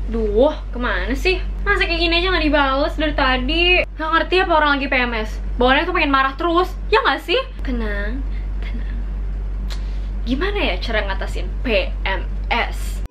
Duh, kemana sih? Masa kayak gini aja nggak dibales dari tadi? Nggak ngerti apa orang lagi PMS? Bawaannya tuh pengen marah terus, ya nggak sih? Tenang, tenang. Gimana ya cara ngatasin PMS?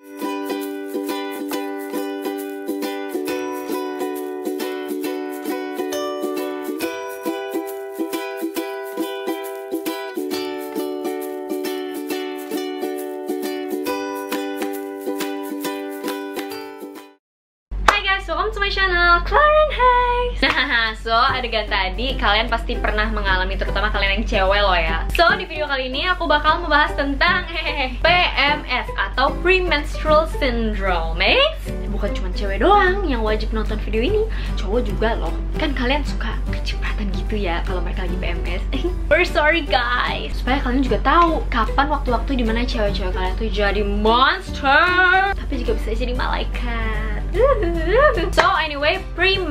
Welcome to my channel, Claren Hayes. Nah, so adegan tadi kalian pasti pernah mengalami, terutama kalian yang cewek loh ya. So di video kali ini aku bakal membahas tentang PMS atau Premenstrual Syndrome. Bukan cuma cewek doang yang wajib nonton video ini, cowok juga loh. Kan kalian suka kecipratan gitu ya kalau mereka lagi PMS. We're sorry guys. Supaya kalian juga tahu kapan waktu-waktu dimana cewek-cewek kalian tuh jadi monster, tapi juga bisa jadi malaikat. So anyway,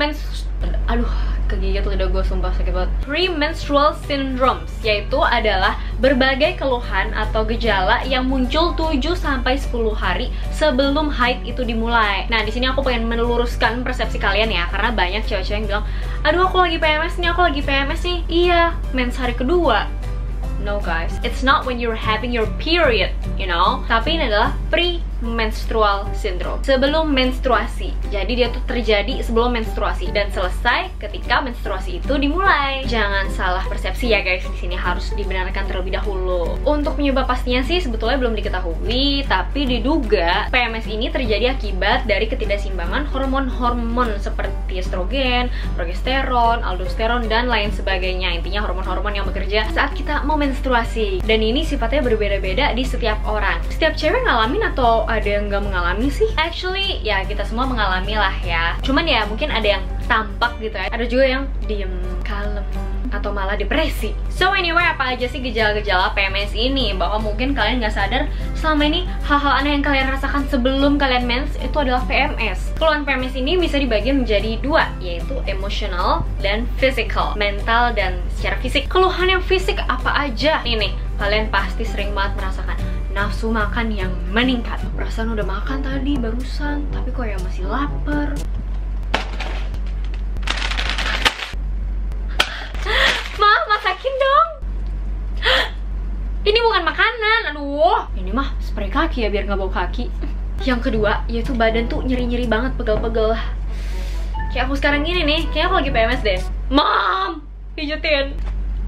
kegigit lidah gue, sumpah sakit banget. Premenstrual syndromes yaitu adalah berbagai keluhan atau gejala yang muncul 7-10 hari sebelum haid itu dimulai. Nah, di sini aku pengen meluruskan persepsi kalian ya, karena banyak cewek-cewek yang bilang, "Aduh, aku lagi PMS nih, aku lagi PMS nih." Iya, mens hari kedua. No guys, it's not when you're having your period, you know. Tapi ini adalah premenstrual syndrome, sebelum menstruasi. Jadi dia tuh terjadi sebelum menstruasi dan selesai ketika menstruasi itu dimulai. Jangan salah persepsi ya guys, di sini harus dibenarkan terlebih dahulu. Untuk penyebab pastinya sih sebetulnya belum diketahui, tapi diduga PMS ini terjadi akibat dari ketidakseimbangan hormon-hormon seperti estrogen, progesteron, aldosteron, dan lain sebagainya. Intinya hormon-hormon yang bekerja saat kita mau menstruasi. Dan ini sifatnya berbeda-beda di setiap orang. Setiap cewek ngalamin atau ada yang nggak mengalami sih? Actually, ya kita semua mengalami lah ya. Cuman ya mungkin ada yang tampak gitu ya. Ada juga yang diem, kalem, atau malah depresi. So anyway, apa aja sih gejala-gejala PMS ini? Bahwa mungkin kalian nggak sadar selama ini hal-hal aneh yang kalian rasakan sebelum kalian mens itu adalah PMS. Keluhan PMS ini bisa dibagi menjadi dua, yaitu emotional dan physical, mental dan secara fisik. Keluhan yang fisik apa aja? Ini kalian pasti sering banget merasakan nafsu makan yang meningkat. Perasaan udah makan tadi barusan, tapi kok ya masih lapar. Ma, masakin dong. Ini bukan makanan, aduh. Ini mah spray kaki ya biar nggak bau kaki. Yang kedua, yaitu badan tuh nyeri-nyeri banget, pegel-pegel. Kayak aku sekarang gini nih, kayaknya aku lagi PMS deh. Mom, pijetin.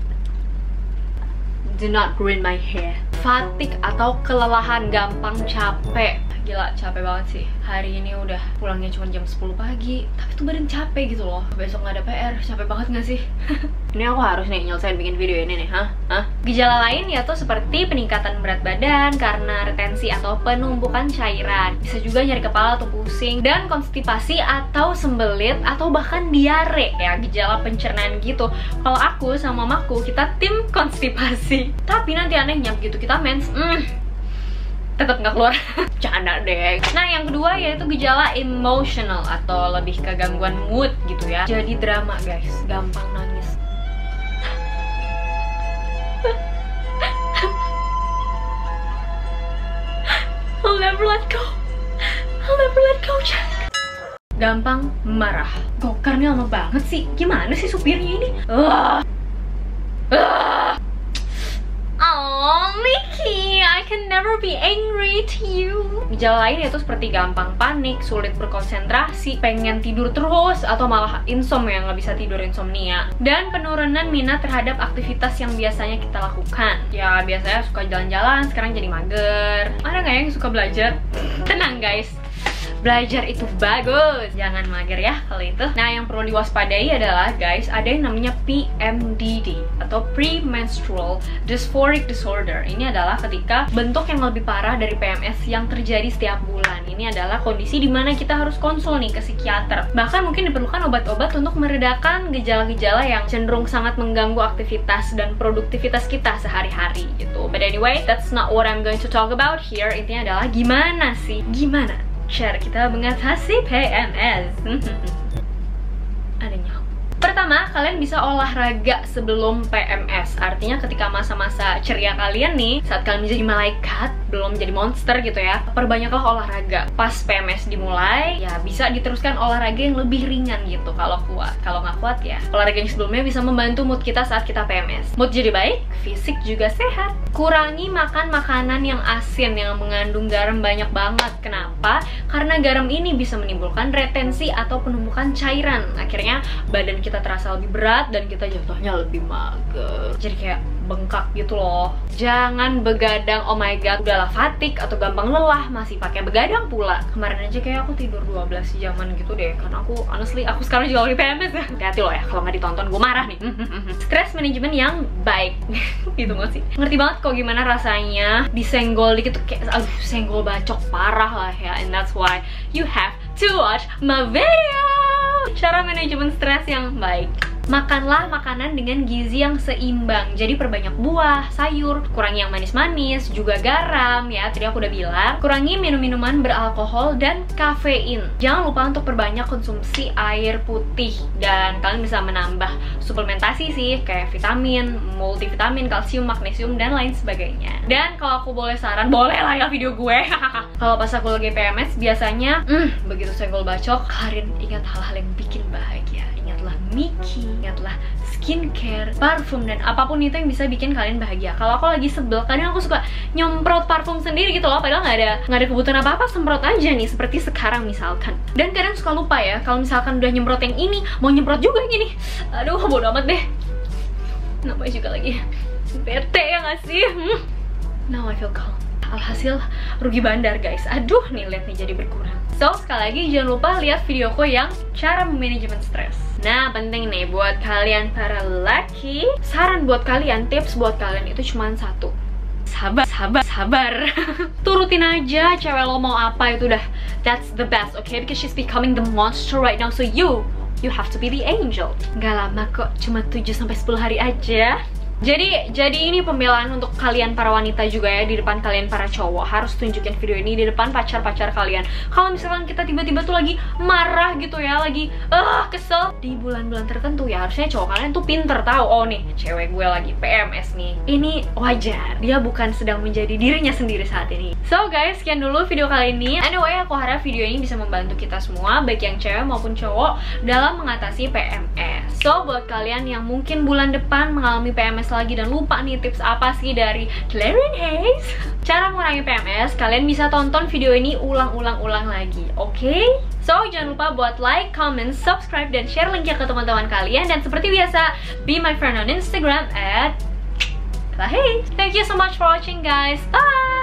Do not ruin my hair. Fatigue atau kelelahan, gampang capek. Gila, capek banget sih. Hari ini udah pulangnya cuma jam 10 pagi, tapi tuh badan capek gitu loh. Besok nggak ada PR, capek banget nggak sih? Ini aku harus nih nyelesain bikin video ini nih, Gejala lain yaitu seperti peningkatan berat badan karena retensi atau penumpukan cairan. Bisa juga nyeri kepala atau pusing, dan konstipasi atau sembelit atau bahkan diare ya, gejala pencernaan gitu. Kalau aku sama mamaku, kita tim konstipasi. Tapi nanti anehnya begitu kita mens, tetap nggak keluar. Canda deh. Nah, yang kedua yaitu gejala emotional atau lebih ke gangguan mood gitu ya. Jadi drama guys, gampang nangis. I'll never let go. I'll never let go, Jack. Gampang marah. Gokarnya lama banget sih. Gimana sih supirnya ini? Oh, Mickey, I can never be angry to you. Gejala lain yaitu seperti gampang panik, sulit berkonsentrasi, pengen tidur terus, atau malah insomnia, nggak bisa tidur, insomnia. Dan penurunan minat terhadap aktivitas yang biasanya kita lakukan. Ya, biasanya suka jalan-jalan, sekarang jadi mager. Ada nggak yang suka belajar? Tenang guys, belajar itu bagus, jangan mager ya kalau itu. Nah, yang perlu diwaspadai adalah guys, ada yang namanya PMDD atau Premenstrual Dysphoric Disorder. Ini adalah ketika bentuk yang lebih parah dari PMS yang terjadi setiap bulan. Ini adalah kondisi dimana kita harus konsul nih ke psikiater. Bahkan mungkin diperlukan obat-obat untuk meredakan gejala-gejala yang cenderung sangat mengganggu aktivitas dan produktivitas kita sehari-hari gitu. But anyway, that's not what I'm going to talk about here. Intinya adalah gimana cara kita mengatasi PMS. Ada nyamuk. Pertama, kalian bisa olahraga sebelum PMS. Artinya ketika masa-masa ceria kalian nih, saat kalian menjadi malaikat, belum jadi monster gitu ya, perbanyaklah olahraga. Pas PMS dimulai, ya bisa diteruskan olahraga yang lebih ringan gitu kalau kuat. Kalau nggak kuat ya, olahraga yang sebelumnya bisa membantu mood kita saat kita PMS. Mood jadi baik, fisik juga sehat. Kurangi makan makanan yang asin, yang mengandung garam banyak banget. Kenapa? Karena garam ini bisa menimbulkan retensi atau penumpukan cairan. Akhirnya badan kita terasa lebih berat dan kita jatuhnya lebih mager. Jadi kayak bengkak gitu loh. Jangan begadang, oh my god, udahlah fatigue atau gampang lelah masih pakai begadang pula. Kemarin aja kayak aku tidur 12 jaman gitu deh, karena aku honestly aku sekarang juga lagi PMS ya. Hati-hati loh ya, kalau nggak ditonton gue marah nih. Stress management yang baik gitu gak sih? Ngerti banget kok gimana rasanya disenggol dikit tuh kayak aduh, senggol bacok parah lah ya. And that's why you have to watch my video. Cara manajemen stres yang baik. Makanlah makanan dengan gizi yang seimbang. Jadi perbanyak buah, sayur, kurangi yang manis-manis, juga garam ya. Tadi aku udah bilang, kurangi minum-minuman beralkohol dan kafein. Jangan lupa untuk perbanyak konsumsi air putih. Dan kalian bisa menambah suplementasi sih, kayak vitamin, multivitamin, kalsium, magnesium, dan lain sebagainya. Dan kalau aku boleh saran, boleh lah ya video gue. Kalau pas aku lagi PMS, biasanya begitu senggol bacok, kalian ingat hal-hal yang bikin bahagia. Ingatlah Miki, ingatlah skincare, parfum, dan apapun itu yang bisa bikin kalian bahagia. Kalau aku lagi sebel, kadang aku suka nyemprot parfum sendiri gitu loh, padahal nggak ada kebutuhan apa-apa, semprot aja nih, seperti sekarang misalkan. Dan kadang suka lupa ya, kalau misalkan udah nyemprot yang ini, mau nyemprot juga yang ini. Aduh, bodo amat deh. Namanya juga lagi bete ya nggak sih? Now I feel calm. Alhasil rugi bandar guys. Aduh, nih lihat nih jadi berkurang. So, sekali lagi jangan lupa lihat videoku yang cara memanajemen stres. Nah, penting nih buat kalian para laki, saran buat kalian, tips buat kalian itu cuma satu. Sabar. Turutin aja cewek lo mau apa, itu udah that's the best, okay? Because she's becoming the monster right now, so you have to be the angel. Gak lama kok, cuma 7-10 hari aja. Jadi ini pembelaan untuk kalian para wanita juga ya, di depan kalian para cowok. Harus tunjukin video ini di depan pacar-pacar kalian. Kalau misalkan kita tiba-tiba tuh lagi marah gitu ya, lagi kesel di bulan-bulan tertentu ya, harusnya cowok kalian tuh pinter tahu, oh nih cewek gue lagi PMS nih, ini wajar, dia bukan sedang menjadi dirinya sendiri saat ini. So guys, sekian dulu video kali ini. Anyway, aku harap video ini bisa membantu kita semua, baik yang cewek maupun cowok, dalam mengatasi PMS. So buat kalian yang mungkin bulan depan mengalami PMS lagi dan lupa nih tips apa sih dari Clarion Haze cara mengurangi PMS, kalian bisa tonton video ini ulang-ulang lagi, oke? So jangan lupa buat like, comment, subscribe, dan share linknya ke teman-teman kalian. Dan seperti biasa, be my friend on Instagram @Clarion Haze. Thank you so much for watching guys, bye.